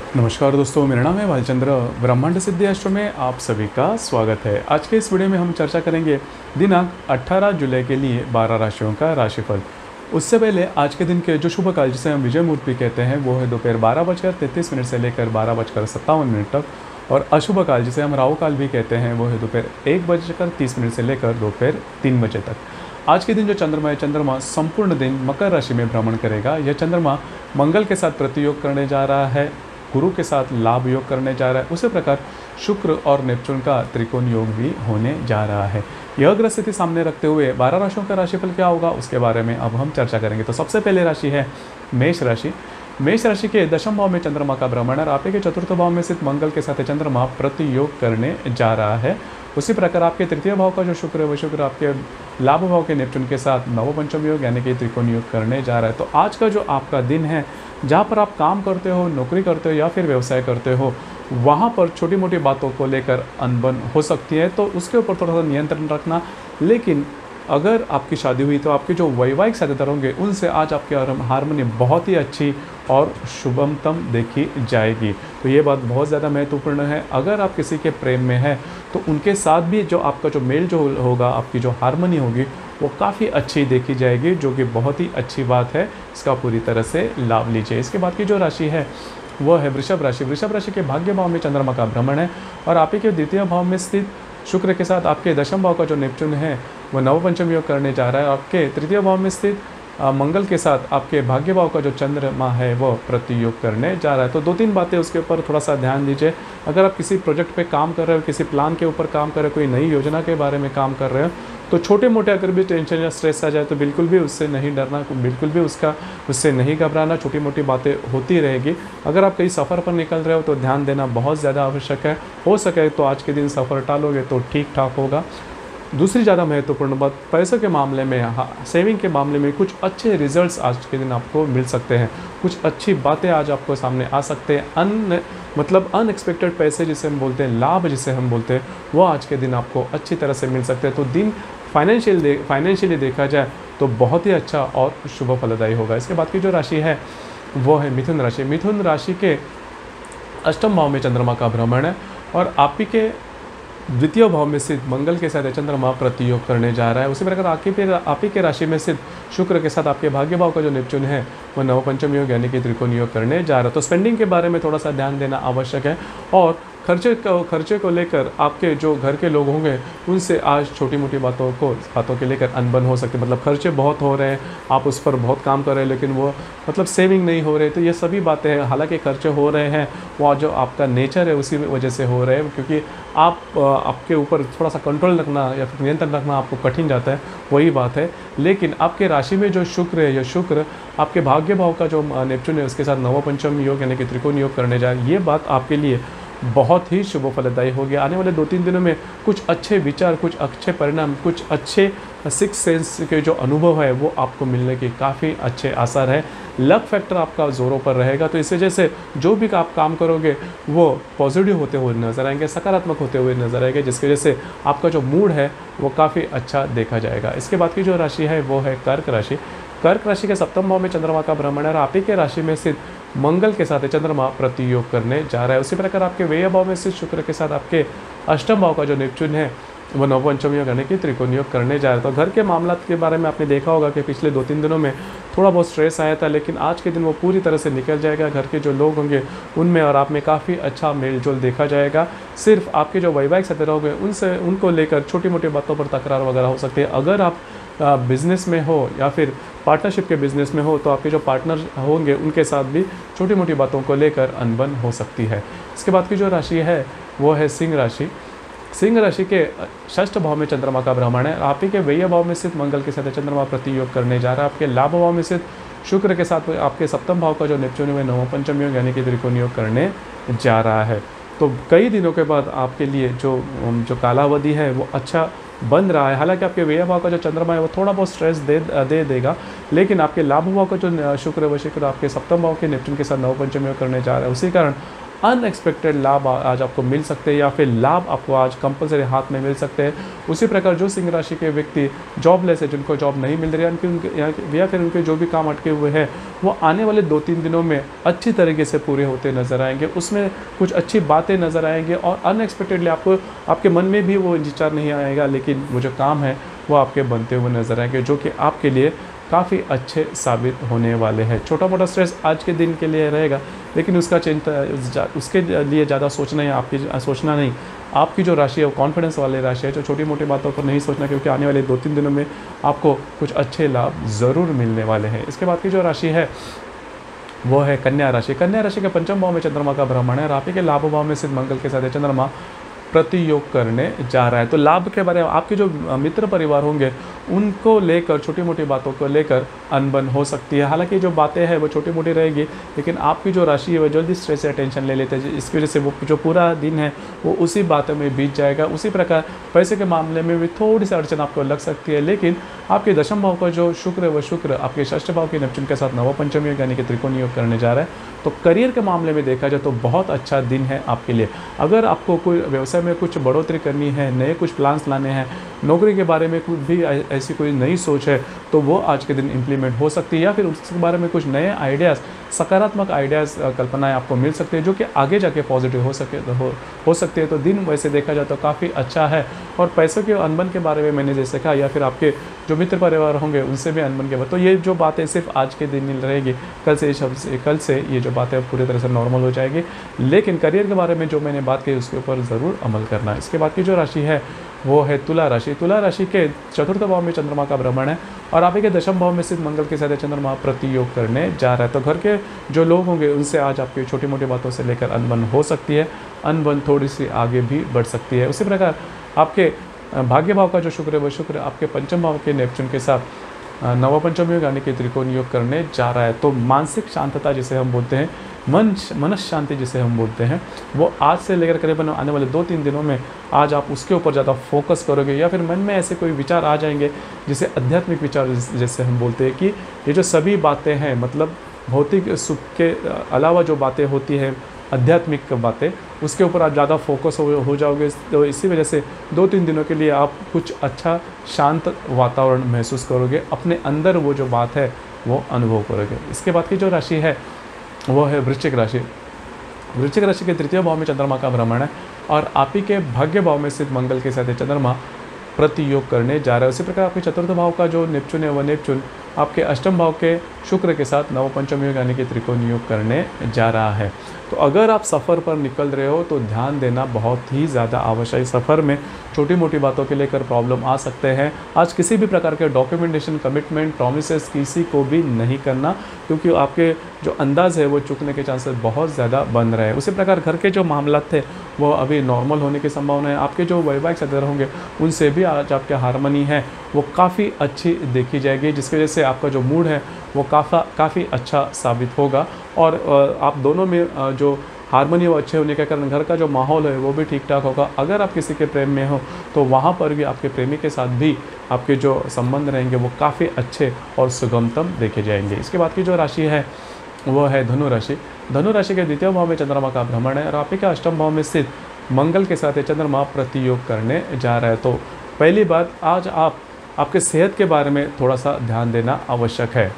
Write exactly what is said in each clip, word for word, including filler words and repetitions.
नमस्कार दोस्तों, मेरा नाम है भालचंद्र। ब्रह्मांड सिद्धि एस्ट्रो में आप सभी का स्वागत है। आज के इस वीडियो में हम चर्चा करेंगे दिनांक अठारह जुलाई के लिए बारह राशियों का राशिफल। उससे पहले आज के दिन के जो शुभ काल जिसे हम विजय मुहूर्त भी कहते हैं वो है दोपहर बारह बजकर तैंतीस मिनट से लेकर बारह बजकर सत्तावन मिनट तक, और अशुभ काल जिसे हम राहु काल भी कहते हैं वो है दोपहर एक बजकर तीस मिनट से लेकर दोपहर तीन बजे तक। आज के दिन जो चंद्रमा है, चंद्रमा संपूर्ण दिन मकर राशि में भ्रमण करेगा। यह चंद्रमा मंगल के साथ प्रतियोग करने जा रहा है, गुरु के साथ लाभ योग करने जा रहा है। उसी प्रकार शुक्र और नेपच्यून का त्रिकोण योग भी होने जा रहा है। यह ग्रह स्थिति सामने रखते हुए बारह राशियों का राशिफल क्या होगा उसके बारे में अब हम चर्चा करेंगे। तो सबसे पहले राशि है मेष राशि। मेष राशि के दशम भाव में चंद्रमा का भ्रमण है। आपके चतुर्थ भाव में स्थित मंगल के साथ चंद्रमा प्रतियोग करने जा रहा है। उसी प्रकार आपके तृतीय भाव का जो शुक्र है वो शुक्र आपके लाभ भाव के नेपच्यून के साथ नव पंचम योग यानी कि त्रिकोण योग करने जा रहा है। तो आज का जो आपका दिन है, जहाँ पर आप काम करते हो, नौकरी करते हो या फिर व्यवसाय करते हो, वहाँ पर छोटी मोटी बातों को लेकर अनबन हो सकती है, तो उसके ऊपर थोड़ा सा नियंत्रण रखना। लेकिन अगर आपकी शादी हुई तो आपके जो वैवाहिक साझेदार होंगे उनसे आज आपकी हारमोनी बहुत ही अच्छी और शुभमतम देखी जाएगी। तो ये बात बहुत ज़्यादा महत्वपूर्ण है। अगर आप किसी के प्रेम में है तो उनके साथ भी जो आपका जो मेल जो होगा, आपकी जो हारमोनी होगी वो काफ़ी अच्छी देखी जाएगी, जो कि बहुत ही अच्छी बात है। इसका पूरी तरह से लाभ लीजिए। इसके बाद की जो राशि है वो है वृषभ राशि। वृषभ राशि के भाग्य भाव में चंद्रमा का भ्रमण है, और आप ही के द्वितीय भाव में स्थित शुक्र के साथ आपके दशम भाव का जो नेपच्यून है वो नव पंचम योग करने जा रहा है। आपके तृतीय भाव में स्थित मंगल के साथ आपके भाग्य भाव का जो चंद्रमा है वो प्रतियोग करने जा रहा है। तो दो तीन बातें उसके ऊपर थोड़ा सा ध्यान दीजिए। अगर आप किसी प्रोजेक्ट पे काम कर रहे हो, किसी प्लान के ऊपर काम कर रहे हो, कोई नई योजना के बारे में काम कर रहे हो, तो छोटे मोटे अगर भी टेंशन या स्ट्रेस आ जाए तो बिल्कुल भी उससे नहीं डरना, बिल्कुल भी उसका उससे नहीं घबराना। छोटी मोटी बातें होती रहेगी। अगर आप कहीं सफ़र पर निकल रहे हो तो ध्यान देना बहुत ज़्यादा आवश्यक है। हो सके तो आज के दिन सफ़र टालोगे तो ठीक ठाक होगा। दूसरी ज़्यादा महत्वपूर्ण बात, पैसों के मामले में, हाँ, सेविंग के मामले में कुछ अच्छे रिजल्ट्स आज के दिन आपको मिल सकते हैं। कुछ अच्छी बातें आज आपको सामने आ सकते हैं। अन मतलब अनएक्सपेक्टेड पैसे जिसे हम बोलते हैं, लाभ जिसे हम बोलते हैं, वो आज के दिन आपको अच्छी तरह से मिल सकते हैं। तो दिन फाइनेंशियल दे फाइनेंशियली देखा जाए तो बहुत ही अच्छा और शुभ फलदायी होगा। इसके बाद की जो राशि है वो है मिथुन राशि। मिथुन राशि के अष्टम भाव में चंद्रमा का भ्रमण है, और आप ही के द्वितीय भाव में स्थित मंगल के साथ चंद्रमा प्रतियोग करने जा रहा है। उसी प्रकार आपके पे आप ही के राशि में स्थित शुक्र के साथ आपके भाग्य भाव का जो नेपच्यून है वो नव पंचम योग यानी कि त्रिकोण योग करने जा रहा है। तो स्पेंडिंग के बारे में थोड़ा सा ध्यान देना आवश्यक है, और खर्चे को खर्चे को लेकर आपके जो घर के लोग होंगे उनसे आज छोटी मोटी बातों को बातों के लेकर अनबन हो सकती है। मतलब खर्चे बहुत हो रहे हैं, आप उस पर बहुत काम कर रहे हैं, लेकिन वो मतलब सेविंग नहीं हो रहे। तो ये सभी बातें हैं। हालांकि खर्चे हो रहे हैं, वो जो आपका नेचर है उसी वजह से हो रहे हैं, क्योंकि आप आपके ऊपर थोड़ा सा कंट्रोल रखना या फिर नियंत्रण रखना आपको कठिन जाता है, वही बात है। लेकिन आपके राशि में जो शुक्र है, यह शुक्र आपके भाग्य भाव का जो नेपच्यून है उसके साथ नव पंचम योग यानी कि त्रिकोण योग करने जाए, ये बात आपके लिए बहुत ही शुभ फलदायी होगी। आने वाले दो तीन दिनों में कुछ अच्छे विचार, कुछ अच्छे परिणाम, कुछ अच्छे सिक्स सेंस के जो अनुभव है वो आपको मिलने के काफ़ी अच्छे आसार है। लक फैक्टर आपका ज़ोरों पर रहेगा, तो इस वजह से जो भी आप काम करोगे वो पॉजिटिव होते हुए नजर आएंगे, सकारात्मक होते हुए नजर आएंगे, जिसकी वजह से आपका जो मूड है वो काफ़ी अच्छा देखा जाएगा। इसके बाद की जो राशि है वो है कर्क राशि। कर्क राशि के सप्तम भाव में चंद्रमा का भ्रमण है, और आप ही के राशि में स्थित मंगल के साथ चंद्रमा प्रतियोग करने जा रहा है। उसी प्रकार आपके व्यय भाव में स्थित शुक्र के साथ आपके अष्टम भाव का जो नेपच्यून है वो नवपंचम योग यानी कि त्रिकोण योग करने जा रहा है। तो घर के मामला के बारे में आपने देखा होगा कि पिछले दो तीन दिनों में थोड़ा बहुत स्ट्रेस आया था, लेकिन आज के दिन वो पूरी तरह से निकल जाएगा। घर के जो लोग होंगे उनमें और आप में काफ़ी अच्छा मेल जोल देखा जाएगा। सिर्फ आपके जो वैवाहिक साथी होंगे उनसे उनको लेकर छोटी मोटी बातों पर तकरार वगैरह हो सकती है। अगर आप बिज़नेस में हो या फिर पार्टनरशिप के बिज़नेस में हो तो आपके जो पार्टनर होंगे उनके साथ भी छोटी मोटी बातों को लेकर अनबन हो सकती है। इसके बाद की जो राशि है वो है सिंह राशि। सिंह राशि के षष्ठ भाव में चंद्रमा का भ्रमण है। आप ही के व्यय भाव में स्थित मंगल के साथ चंद्रमा प्रतियोग करने जा रहा है। आपके लाभ भाव में स्थित शुक्र के साथ आपके सप्तम भाव का जो नेपच्यून है नव पंचम योग यानी कि त्रिकोण योग करने जा रहा है। तो कई दिनों के बाद आपके लिए जो जो कालावधि है वो अच्छा बन रहा है। हालांकि आपके व्यय भाव का जो चंद्रमा है वो थोड़ा बहुत स्ट्रेस दे दे देगा, लेकिन आपके लाभ भाव का जो शुक्र है वो शुक्र आपके सप्तम भाव के नेपच्यून के साथ नव पंचम योग करने जा रहा है। उसी कारण अनएक्सपेक्टेड लाभ आज आपको मिल सकते हैं, या फिर लाभ आपको आज कंपलसरी हाथ में मिल सकते हैं। उसी प्रकार जो सिंह राशि के व्यक्ति जॉबलेस है, जिनको जॉब नहीं मिल रही है, या फिर उनके जो भी काम अटके हुए हैं वो आने वाले दो तीन दिनों में अच्छी तरीके से पूरे होते नज़र आएंगे। उसमें कुछ अच्छी बातें नज़र आएंगे और अनएक्सपेक्टेडली आपको आपके मन में भी वो विचार नहीं आएगा, लेकिन वो जो काम है वो आपके बनते हुए नज़र आएंगे, जो कि आपके लिए काफ़ी अच्छे साबित होने वाले हैं। छोटा मोटा स्ट्रेस आज के दिन के लिए रहेगा, लेकिन उसका चिंता उसके लिए ज़्यादा सोचना है आपकी सोचना नहीं। आपकी जो राशि है वो कॉन्फिडेंस वाली राशि है, जो छोटी मोटी बातों पर नहीं सोचना, क्योंकि आने वाले दो तीन दिनों में आपको कुछ अच्छे लाभ ज़रूर मिलने वाले हैं। इसके बाद की जो राशि है वो है कन्या राशि। कन्या राशि के पंचम भाव में चंद्रमा का भ्रमण है। राशि के लाभ भाव में सिद्ध मंगल के साथ है चंद्रमा प्रतियोग करने जा रहा है। तो लाभ के बारे में आपके जो मित्र परिवार होंगे उनको लेकर छोटी मोटी बातों को लेकर अनबन हो सकती है। हालांकि जो बातें हैं वो छोटी मोटी रहेगी, लेकिन आपकी जो राशि है वो जल्दी स्ट्रेस या टेंशन ले लेते हैं, इसकी वजह से वो जो पूरा दिन है वो उसी बातों में बीत जाएगा। उसी प्रकार पैसे के मामले में भी थोड़ी सी अड़चन आपको लग सकती है, लेकिन आपके दशम भाव का जो शुक्र है वो शुक्र आपके षष्ठ भाव के नेपच्यून के साथ नव पंचम योग यानी कि त्रिकोण योग करने जा रहा है। तो करियर के मामले में देखा जाए तो बहुत अच्छा दिन है आपके लिए। अगर आपको कोई व्यवसाय में कुछ बढ़ोतरी करनी है, नए कुछ प्लान्स लाने हैं, नौकरी के बारे में कुछ भी ऐसी कोई नई सोच है तो वो आज के दिन इम्प्लीमेंट हो सकती है, या फिर उसके बारे में कुछ नए आइडियाज़, सकारात्मक आइडियाज़, कल्पनाएं आपको मिल सकती है, जो कि आगे जाके पॉजिटिव हो सके हो, हो सकती है। तो दिन वैसे देखा जाए तो काफ़ी अच्छा है। और पैसों के अनबन के बारे में मैंने जैसे कहा, या फिर आपके जो मित्र परिवार होंगे उनसे भी अनबन के बाद, तो ये जो बातें सिर्फ आज के दिन ही रहेगी, कल से शब्द से कल से ये जो बातें पूरी तरह से नॉर्मल हो जाएगी। लेकिन करियर के बारे में जो मैंने बात की उसके ऊपर ज़रूर अमल करना है। इसके बाद की जो राशि है वो है तुला राशि। तुला राशि के चतुर्थ भाव में चंद्रमा का भ्रमण है और आप के दशम भाव में स्थित मंगल के साथ चंद्रमा प्रतियोग करने जा रहा है। तो घर के जो लोग होंगे उनसे आज आपकी छोटी मोटी बातों से लेकर अनबन हो सकती है, अनबन थोड़ी सी आगे भी बढ़ सकती है। उसी प्रकार आपके भाग्य भाव का जो शुक्र है वो शुक्र आपके पंचम भाव के नेपच्यून के साथ नव पंचम योग यानी कि त्रिकोण योग करने जा रहा है। तो मानसिक शांतता जिसे हम बोलते हैं, मन मनस शांति जिसे हम बोलते हैं, वो आज से लेकर करीबन आने वाले दो तीन दिनों में आज आप उसके ऊपर ज़्यादा फोकस करोगे, या फिर मन में ऐसे कोई विचार आ जाएंगे जिसे आध्यात्मिक विचार जैसे हम बोलते हैं कि ये जो सभी बातें हैं, मतलब भौतिक सुख के अलावा जो बातें होती हैं, आध्यात्मिक बातें, उसके ऊपर आप ज़्यादा फोकस हो, हो जाओगे। तो इसी वजह से दो तीन दिनों के लिए आप कुछ अच्छा शांत वातावरण महसूस करोगे, अपने अंदर वो जो बात है वो अनुभव करोगे। इसके बाद की जो राशि है वो है वृश्चिक राशि। वृश्चिक राशि के तृतीय भाव में चंद्रमा का भ्रमण है और आप ही के भाग्य भाव में स्थित मंगल के साथ चंद्रमा प्रतियोग करने जा रहा है। उसी प्रकार आपके चतुर्थ भाव का जो नेपच्यून है वह नेपच्यून आपके अष्टम भाव के शुक्र के साथ नव पंचम योग यानी कि त्रिकोण योग करने जा रहा है। तो अगर आप सफ़र पर निकल रहे हो तो ध्यान देना बहुत ही ज़्यादा आवश्यक है। सफ़र में छोटी मोटी बातों के लेकर प्रॉब्लम आ सकते हैं। आज किसी भी प्रकार के डॉक्यूमेंटेशन, कमिटमेंट, प्रॉमिसेस किसी को भी नहीं करना, क्योंकि आपके जो अंदाज़ है वो चूकने के चांसेस बहुत ज़्यादा बन रहे हैं। उसी प्रकार घर के जो मामला थे वो अभी नॉर्मल होने की संभावना है। आपके जो वैवाहिक सदस्य होंगे उनसे भी आज आपके हारमोनी है वो काफ़ी अच्छी देखी जाएगी, जिसकी वजह से आपका जो मूड है वो काफ़ा काफ़ी अच्छा साबित होगा। और आप दोनों में जो हारमोनी वो अच्छे होने के कारण घर का जो माहौल है वो भी ठीक ठाक होगा। अगर आप किसी के प्रेम में हो तो वहाँ पर भी आपके प्रेमी के साथ भी आपके जो संबंध रहेंगे वो काफ़ी अच्छे और सुगमतम देखे जाएंगे। इसके बाद की जो राशि है वो है धनु राशि। धनु राशि के द्वितीय भाव में चंद्रमा का भ्रमण है और आप के अष्टम भाव में स्थित मंगल के साथ चंद्रमा प्रतियोग करने जा रहा है। तो पहली बात, आज आप आपके सेहत के बारे में थोड़ा सा ध्यान देना आवश्यक है।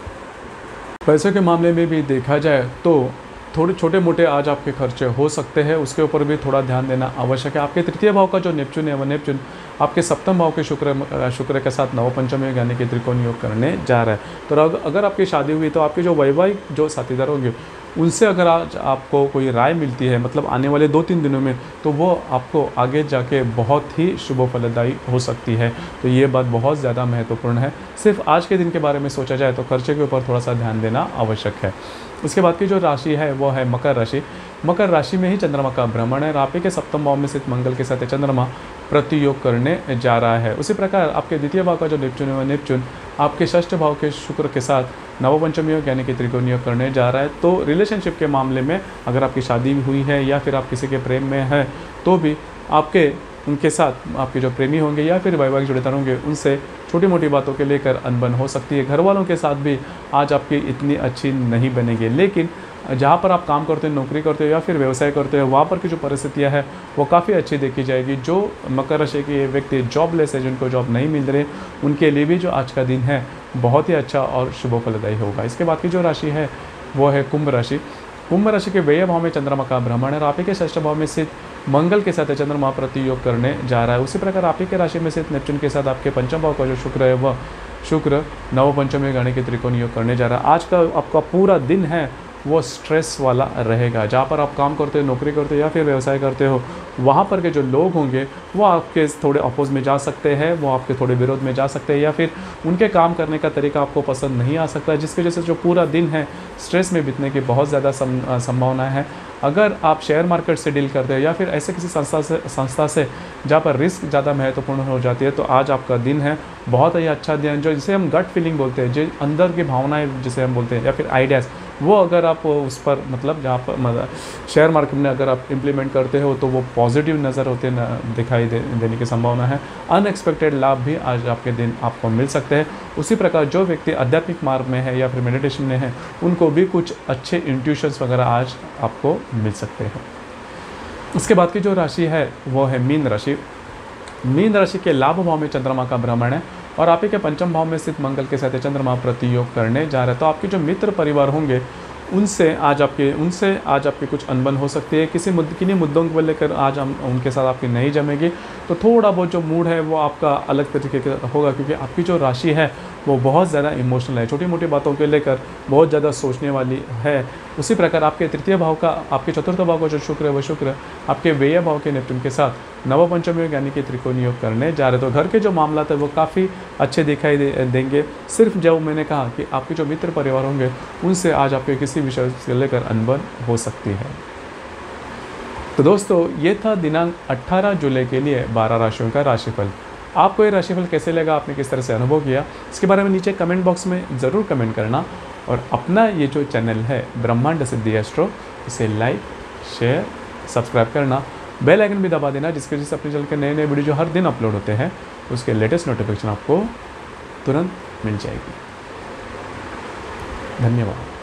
पैसों के मामले में भी देखा जाए तो थोड़े छोटे मोटे आज आपके खर्चे हो सकते हैं, उसके ऊपर भी थोड़ा ध्यान देना आवश्यक है। आपके तृतीय भाव का जो नेपच्यून है वह नेपच्यून आपके सप्तम भाव के शुक्र शुक्र के साथ नव पंचम योग यानी कि त्रिकोण योग करने जा रहा है। तो अगर आपकी शादी हुई तो आपके जो वैवाहिक जो साथीदार होंगे उनसे अगर आज आपको कोई राय मिलती है, मतलब आने वाले दो तीन दिनों में, तो वो आपको आगे जाके बहुत ही शुभ फलदायी हो सकती है। तो ये बात बहुत ज़्यादा महत्वपूर्ण है। सिर्फ आज के दिन के बारे में सोचा जाए तो खर्चे के ऊपर थोड़ा सा ध्यान देना आवश्यक है। इसके बाद की जो राशि है वो है मकर राशि। मकर राशि में ही चंद्रमा का भ्रमण है। राशि के सप्तम भाव में स्थित मंगल के साथ चंद्रमा प्रतियोग करने जा रहा है। उसी प्रकार आपके द्वितीय भाव का जो नेपच्यून है वह नेपच्यून आपके षष्ठ भाव के शुक्र के साथ नव पंचम योग यानी कि त्रिकोण योग करने जा रहा है। तो रिलेशनशिप के मामले में अगर आपकी शादी हुई है या फिर आप किसी के प्रेम में है तो भी आपके उनके साथ आपके जो प्रेमी होंगे या फिर वैवाहिक जुड़ेदार होंगे उनसे छोटी मोटी बातों के लेकर अनबन हो सकती है। घर वालों के साथ भी आज आपकी इतनी अच्छी नहीं बनेगी, लेकिन जहाँ पर आप काम करते हो, नौकरी करते हो या फिर व्यवसाय करते हो, वहाँ पर की जो परिस्थितियाँ है वो काफ़ी अच्छी देखी जाएगी। जो मकर राशि के व्यक्ति जॉबलेस है, जिनको जॉब नहीं मिल रही, उनके लिए भी जो आज का दिन है बहुत ही अच्छा और शुभ फलदायी होगा। इसके बाद की जो राशि है वो है कुंभ राशि। कुंभ राशि के व्यय भाव में चंद्रमा का भ्रमण है और आप ही के षष्ठ भाव में स्थित मंगल के साथ चंद्रमा प्रति योग करने जा रहा है। उसी प्रकार आप ही के राशि में स्थित नेपच्यून के साथ आपके पंचम भाव का जो शुक्र है वह शुक्र नव पंचमी गणे के त्रिकोण योग करने जा रहा है। आज का आपका पूरा दिन है वो स्ट्रेस वाला रहेगा। जहाँ पर आप काम करते हो, नौकरी करते हो या फिर व्यवसाय करते हो, वहाँ पर के जो लोग होंगे वो आपके थोड़े अपोज में जा सकते हैं, वो आपके थोड़े विरोध में जा सकते हैं या फिर उनके काम करने का तरीका आपको पसंद नहीं आ सकता, जिसकी वजह से जो पूरा दिन है स्ट्रेस में बीतने की बहुत ज़्यादा संभावना है। अगर आप शेयर मार्केट से डील करते हो या फिर ऐसे किसी संस्था से संस्था से जहाँ पर रिस्क ज़्यादा महत्वपूर्ण हो जाती है, तो आज आपका दिन है बहुत ही अच्छा दिन, जो जिसे हम गट फीलिंग बोलते हैं, जो अंदर की भावनाएं जिसे हम बोलते हैं या फिर आइडियाज़, वो अगर आप उस पर मतलब जहाँ पर मतलब शेयर मार्केट में अगर आप इम्प्लीमेंट करते हो तो वो पॉजिटिव नज़र होते न दिखाई दे, देने की संभावना है। अनएक्सपेक्टेड लाभ भी आज आपके दिन आपको मिल सकते हैं। उसी प्रकार जो व्यक्ति आध्यात्मिक मार्ग में है या फिर मेडिटेशन में है, उनको भी कुछ अच्छे इंट्यूशंस वगैरह आज आपको मिल सकते हैं। इसके बाद की जो राशि है वो है मीन राशि। मीन राशि के लाभ भाव में चंद्रमा का भ्रमण है और आप ही के पंचम भाव में स्थित मंगल के साथ चंद्रमा प्रति योग करने जा रहे हैं। तो आपके जो मित्र परिवार होंगे उनसे आज आपके उनसे आज आपकी कुछ अनबन हो सकती है। किसी मुद्दे किन्हीं मुद्दों को लेकर आज हम उनके साथ आपकी नहीं जमेगी, तो थोड़ा बहुत जो मूड है वो आपका अलग तरीके का होगा, क्योंकि आपकी जो राशि है वो बहुत ज़्यादा इमोशनल है, छोटी मोटी बातों को लेकर बहुत ज़्यादा सोचने वाली है। उसी प्रकार आपके तृतीय भाव का आपके चतुर्थ भाव का जो शुक्र है वो शुक्र आपके व्यय भाव के नेपच्यून के साथ नव पंचम योग यानी कि त्रिकोण योग करने जा रहे। तो घर के जो मामला है वो काफ़ी अच्छे दिखाई दे, देंगे। सिर्फ जो मैंने कहा कि आपके जो मित्र परिवार होंगे उनसे आज आपके किसी विषय से लेकर अनबन हो सकती है। तो दोस्तों ये था दिनांक अठारह जुलाई के लिए बारह राशियों का राशिफल। आपको ये राशिफल कैसे लगा, आपने किस तरह से अनुभव किया, इसके बारे में नीचे कमेंट बॉक्स में ज़रूर कमेंट करना। और अपना ये जो चैनल है ब्रह्मांड सिद्धि एस्ट्रो, इसे लाइक शेयर सब्सक्राइब करना, बेल आइकन भी दबा देना, जिसके वजह से अपने चैनल के नए नए वीडियो जो हर दिन अपलोड होते हैं उसके लेटेस्ट नोटिफिकेशन आपको तुरंत मिल जाएगी। धन्यवाद।